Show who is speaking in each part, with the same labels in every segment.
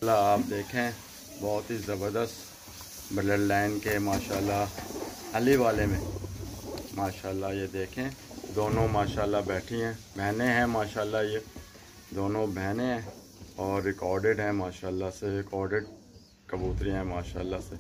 Speaker 1: आप देखें बहुत ही ज़बरदस्त ब्लड लाइन के माशाल्लाह अली वाले में माशाल्लाह ये देखें दोनों माशाल्लाह बैठी हैं, बहनें हैं माशाल्लाह, ये दोनों बहनें हैं और रिकॉर्डेड हैं माशाल्लाह से, रिकॉर्डेड कबूतरी हैं माशाल्लाह से।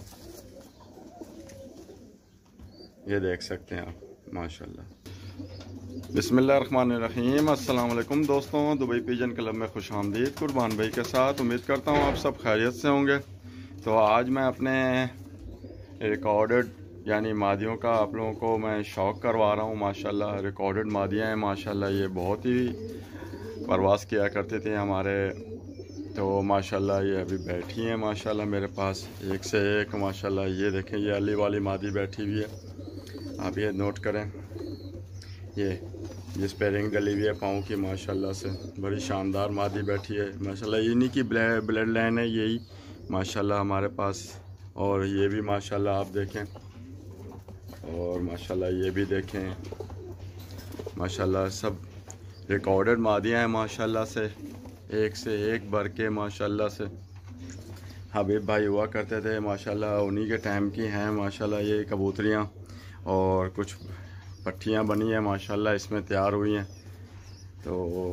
Speaker 1: ये देख सकते हैं आप माशाल्लाह। बिस्मिल्लाहिर्रहमानिर्रहीम। अस्सलाम वालेकुम दोस्तों, दुबई पिजन क्लब में खुश आमदीद। कुर्बान भाई के साथ उम्मीद करता हूँ आप सब खैरियत से होंगे। तो आज मैं अपने रिकॉर्डेड यानी मादियों का आप लोगों को मैं शौक़ करवा रहा हूँ माशाल्लाह। रिकॉर्डेड मादियाँ हैं माशाल्लाह, ये बहुत ही परवाज़ किया करते थे हमारे, तो माशाल्लाह ये अभी बैठी हैं माशाल्लाह मेरे पास एक से एक माशाल्लाह। ये देखें ये अली वाली मादी बैठी हुई है, आप ये नोट करें, ये जिस पे रिंग डली हुई है पाँव की माशाल्लाह से, बड़ी शानदार मादी बैठी है माशाल्लाह। इन्हीं की ब्लड लाइन है यही माशाल्लाह हमारे पास। और ये भी माशाल्लाह आप देखें, और माशाल्लाह ये भी देखें माशाल्लाह, सब रिकॉर्डेड मादियाँ हैं माशाल्लाह से, एक से एक भर के माशाल्लाह से। हबीब भाई हुआ करते थे माशाल्लाह, उन्हीं के टाइम की हैं माशाल्लाह ये कबूतरियाँ, और कुछ पट्टियाँ बनी हैं माशाल्लाह इसमें तैयार हुई हैं। तो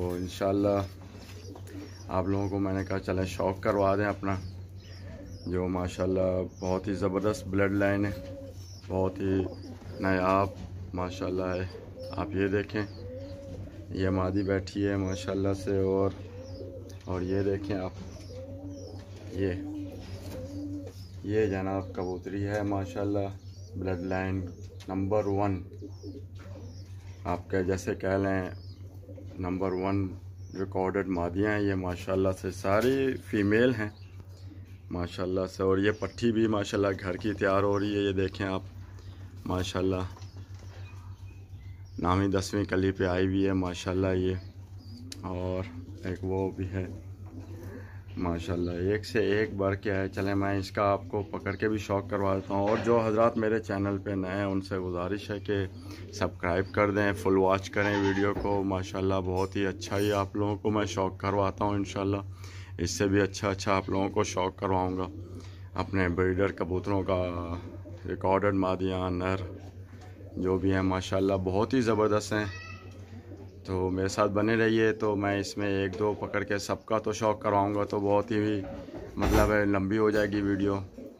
Speaker 1: इंशाल्लाह आप लोगों को मैंने कहा चलें शौक़ करवा दें अपना, जो माशाल्लाह बहुत ही ज़बरदस्त ब्लड लाइन है, बहुत ही नायाब माशाल्लाह है। आप ये देखें ये मादी बैठी है माशाल्लाह से, और ये देखें आप, ये जनाब कबूतरी है माशाल्लाह, ब्लड लाइन नंबर 1, आपके जैसे कह लें नंबर 1 रिकॉर्डेड मादियाँ हैं ये माशाल्लाह से, सारी फ़ीमेल हैं माशाल्लाह से। और ये पट्टी भी माशाल्लाह घर की तैयार हो रही है, ये देखें आप माशाल्लाह, नामी 10वीं कली पे आई हुई है माशाल्लाह ये, और एक वो भी है माशाल्लाह, एक से एक बढ़ के है। चलें मैं इसका आपको पकड़ के भी शौक़ करवा देता हूँ। और जो हजरात मेरे चैनल पे नए हैं उनसे गुजारिश है कि सब्सक्राइब कर दें, फुल वॉच करें वीडियो को माशाल्लाह। बहुत ही अच्छा ही आप लोगों को मैं शौक़ करवाता हूँ इंशाल्लाह, इससे भी अच्छा आप लोगों को शौक़ करवाऊँगा अपने ब्रीडर कबूतरों का। रिकॉर्डेड मादियाँ नर जो भी हैं माशाल्लाह बहुत ही ज़बरदस्त हैं, तो मेरे साथ बने रहिए। तो मैं इसमें एक दो पकड़ के सबका तो शौक़ करवाऊँगा, तो बहुत ही मतलब है लंबी हो जाएगी वीडियो।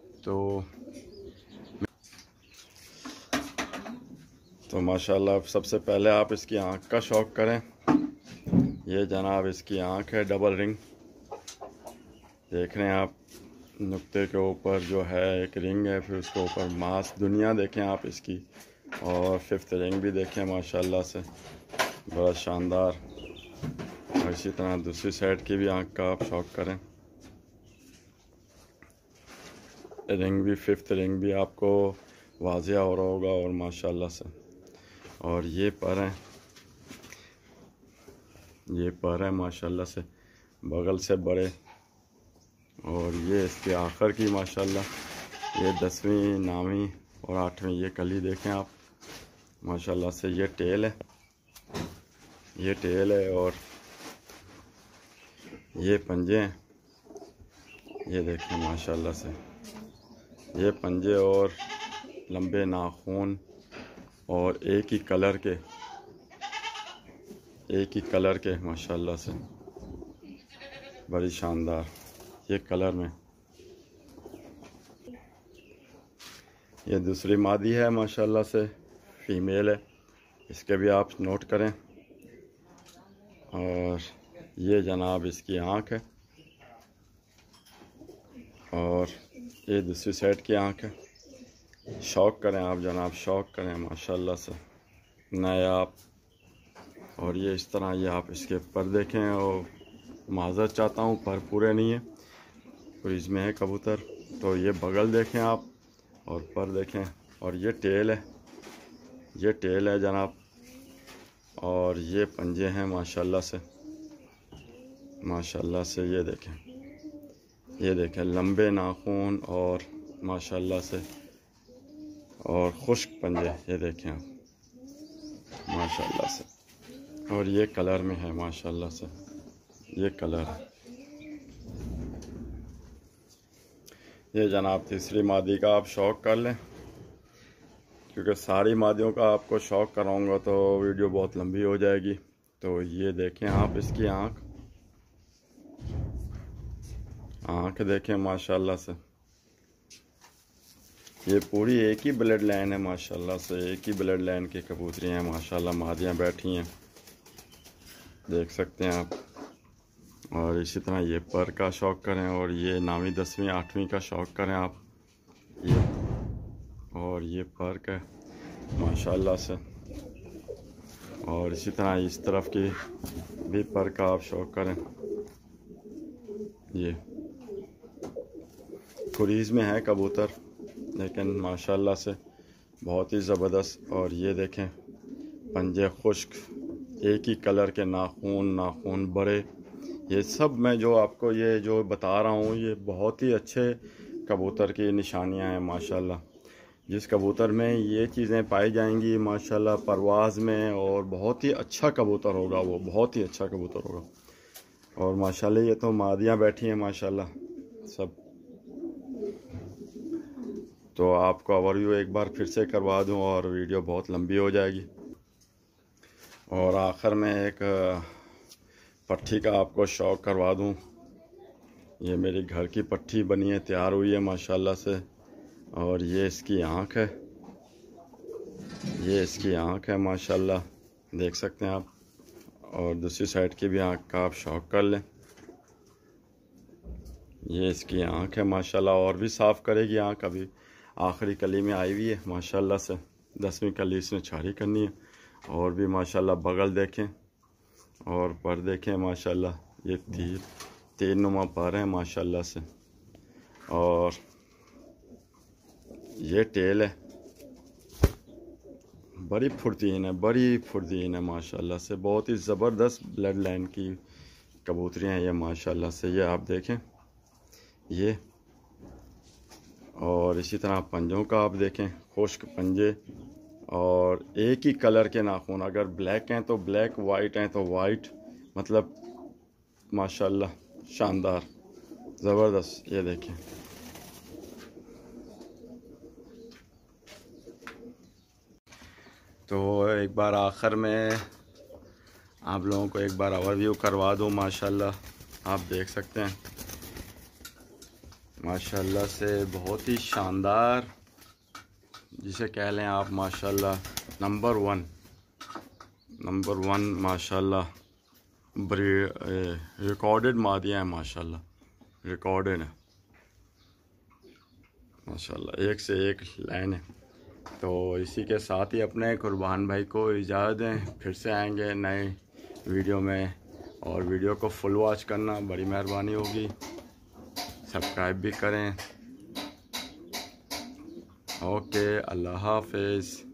Speaker 1: तो माशाल्लाह सबसे पहले आप इसकी आँख का शौक़ करें। ये जनाब इसकी आँख है डबल रिंग, देख रहे हैं आप, नुक्ते के ऊपर जो है एक रिंग है, फिर उसके ऊपर मास दुनिया देखें आप इसकी, और 5th रिंग भी देखें माशाल्लाह से, बड़ा शानदार। और इसी तरह दूसरी साइड की भी आँख का आप शौक़ करें, रिंग भी 5th रिंग भी आपको वाज़िया हो रहा होगा और माशाल्लाह से। और ये पर है माशाल्लाह से, बगल से बड़े, और ये इसके आखिर की माशाल्लाह, ये 10वीं नामी और 8वीं ये कली देखें आप माशाल्लाह से। ये टेल है, और ये पंजे हैं, ये देखें माशाल्लाह से, ये पंजे और लंबे नाखून, और एक ही कलर के माशाल्लाह से, बड़ी शानदार ये कलर में। ये दूसरी मादी है माशाल्लाह से, फ़ीमेल है, इसके भी आप नोट करें। और ये जनाब इसकी आँख है, और ये दूसरी साइड की आँख है। शौक़ करें आप जनाब, शौक़ करें माशाल्लाह से नायाब। और ये इस तरह ये आप इसके पर देखें, और माज़रत चाहता हूँ पर पूरे नहीं है, क्रीज में है कबूतर। तो ये बगल देखें आप, और पर देखें, और ये टेल है जनाब, और ये पंजे हैं माशाल्लाह से। ये देखें लंबे नाखून और माशाल्लाह से, और खुश्क पंजे, ये देखें आप माशाल्लाह से। और ये कलर में है माशाल्लाह से, ये कलर है। ये जनाब तीसरी मादी का आप शौक कर लें, क्योंकि सारी मादियों का आपको शौक कराऊंगा तो वीडियो बहुत लंबी हो जाएगी। तो ये देखें आप इसकी आँख देखें माशाल्लाह से। ये पूरी एक ही ब्लड लाइन है माशाल्लाह से, एक ही ब्लड लाइन की कबूतरी हैं माशाल्लाह। मादियाँ बैठी हैं, देख सकते हैं आप। और इसी तरह ये पर का शौक करें, और ये 9वीं 10वीं 8वीं का शौक करें आप। ये और ये पर का माशाल्लाह से। और इसी तरह इस तरफ की भी पर का आप शौक करें। ये कुरीज में है कबूतर, लेकिन माशाल्लाह से बहुत ही ज़बरदस्त। और ये देखें पंजे खुश्क, एक ही कलर के नाखून बड़े। ये सब मैं जो आपको ये जो बता रहा हूँ, ये बहुत ही अच्छे कबूतर की निशानियाँ हैं माशाल्लाह। जिस कबूतर में ये चीज़ें पाई जाएंगी माशाल्लाह परवाज़ में, और बहुत ही अच्छा कबूतर होगा वो, बहुत ही अच्छा कबूतर होगा। और माशाल्लाह ये तो मादियाँ बैठी हैं माशाल्लाह सब। तो आपको ओवरव्यू एक बार फिर से करवा दूं और वीडियो बहुत लंबी हो जाएगी। और आखिर में एक पट्टी का आपको शौक करवा दूं। ये मेरी घर की पट्टी बनी है, तैयार हुई है माशाल्लाह से। और ये इसकी आँख है, ये इसकी आँख है माशाल्लाह, देख सकते हैं आप। और दूसरी साइड की भी आँख का आप शौक कर लें। ये इसकी आँख है माशाल्लाह, और भी साफ़ करेगी आँख। अभी आखिरी कली में आई हुई है माशाल्लाह से, 10वीं कली इसने छारी करनी है। और भी माशाल्लाह बगल देखें और पर देखें माशाल्लाह, ये तीन नुमा पर हैं माशाल्लाह से। और ये टेल है, बड़ी फुर्तीन है माशाल्लाह से। बहुत ही ज़बरदस्त ब्लड लाइन की कबूतरियाँ हैं ये माशाल्लाह से। ये आप देखें ये। और इसी तरह पंजों का आप देखें, खुश्क पंजे, और एक ही कलर के नाखून। अगर ब्लैक हैं तो ब्लैक, वाइट हैं तो वाइट, मतलब माशाल्लाह शानदार ज़बरदस्त। ये देखें तो एक बार आखिर में आप लोगों को एक बार ओवरव्यू करवा दूँ माशाल्लाह। आप देख सकते हैं माशाल्लाह से बहुत ही शानदार, जिसे कह लें आप माशाल्लाह नंबर वन माशाल्लाह रिकॉर्डेड मादियाँ हैं माशाल्लाह, रिकॉर्डेड है माशाल्लाह, एक से एक लाइन है। तो इसी के साथ ही अपने कुर्बान भाई को इजाज़त दें, फिर से आएंगे नए वीडियो में। और वीडियो को फुल वॉच करना, बड़ी मेहरबानी होगी। सब्सक्राइब भी करें। ओके, अल्लाह हाफिज़।